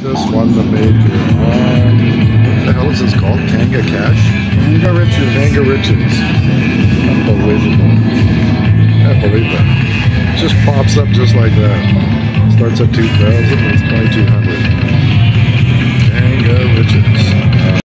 Just won the major on, what the hell is this called? Kanga Cash? Kanga Riches. Kanga Riches. Unbelievable. Can't believe that. Just pops up just like that. Starts at 2,000, it's 2,200. Kanga Riches.